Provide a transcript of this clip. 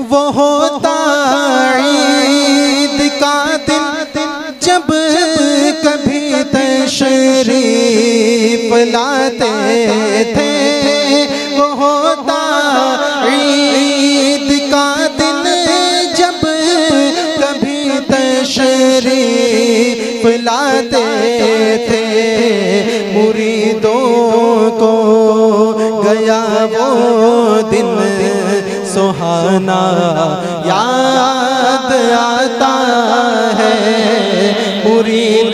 वो होता ईद का दिन जब कभी तशरीफ लाते थे। वो होता ईद का दिन जब कभी तशरीफ लाते थे। मुरीदों को गया वो दिन सुहाना याद आता है। मुरीद